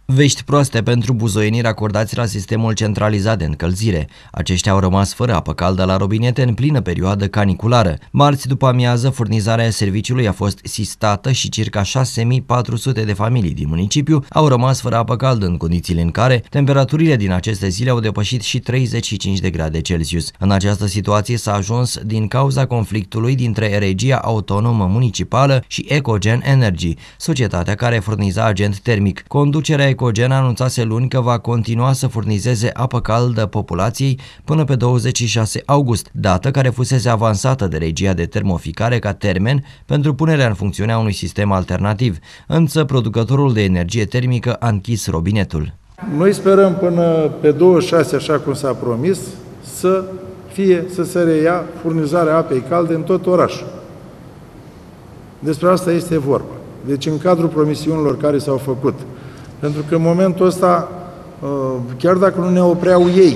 Vești proaste pentru buzoienii racordați la sistemul centralizat de încălzire. Aceștia au rămas fără apă caldă la robinete în plină perioadă caniculară. Marți după amiază, furnizarea serviciului a fost sistată și circa 6400 de familii din municipiu au rămas fără apă caldă în condițiile în care temperaturile din aceste zile au depășit și 35 de grade Celsius. În această situație s-a ajuns din cauza conflictului dintre Regia Autonomă Municipală și Ecogen Energy, societatea care furniza agent termic. Conducerea Ecogen anunțase luni că va continua să furnizeze apă caldă populației până pe 26 august, dată care fusese avansată de Regia de Termoficare ca termen pentru punerea în funcțiune a unui sistem alternativ, însă producătorul de energie termică a închis robinetul. Noi sperăm până pe 26, așa cum s-a promis, să se reia furnizarea apei calde în tot orașul. Despre asta este vorba. Deci în cadrul promisiunilor care s-au făcut. Pentru că în momentul ăsta, chiar dacă nu ne opreau ei,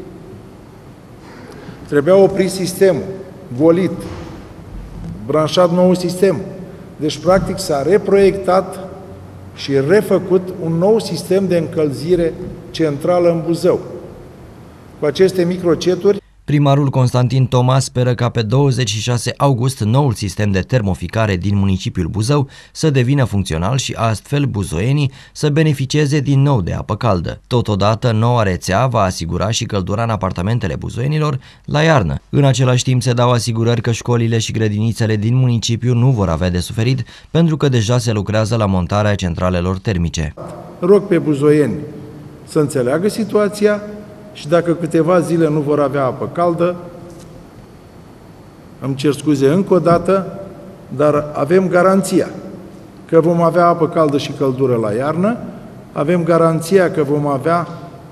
trebuia oprit sistemul, golit, branșat nou sistem. Deci, practic, s-a reproiectat și refăcut un nou sistem de încălzire centrală în Buzău. Cu aceste microceturi, Primarul Constantin Toma speră ca pe 26 august noul sistem de termoficare din municipiul Buzău să devină funcțional și astfel buzoienii să beneficieze din nou de apă caldă. Totodată, noua rețea va asigura și căldura în apartamentele buzoienilor la iarnă. În același timp se dau asigurări că școlile și grădinițele din municipiu nu vor avea de suferit pentru că deja se lucrează la montarea centralelor termice. Rog pe buzoieni să înțeleagă situația și dacă câteva zile nu vor avea apă caldă, îmi cer scuze încă o dată, dar avem garanția că vom avea apă caldă și căldură la iarnă, avem garanția că vom avea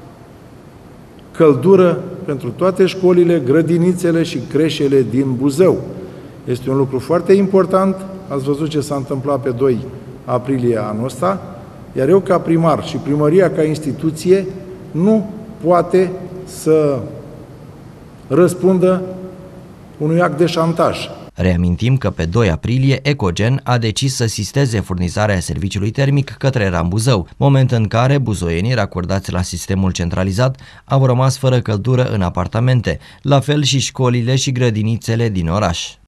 căldură pentru toate școlile, grădinițele și creșele din Buzău. Este un lucru foarte important, ați văzut ce s-a întâmplat pe 2 aprilie anul ăsta, iar eu ca primar și primăria ca instituție nu poate să răspundă unui act de șantaj. Reamintim că pe 2 aprilie Ecogen a decis să sisteze furnizarea serviciului termic către Ram Buzău, moment în care buzoienii racordați la sistemul centralizat au rămas fără căldură în apartamente, la fel și școlile și grădinițele din oraș.